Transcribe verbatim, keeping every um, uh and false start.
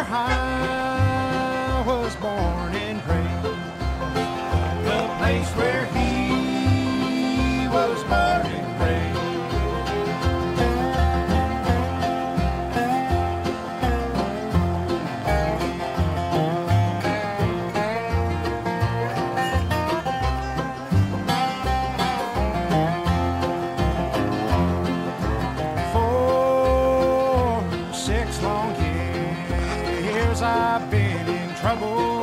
where I was born and raised, the place where he was born and raised. For six long years I've been in trouble.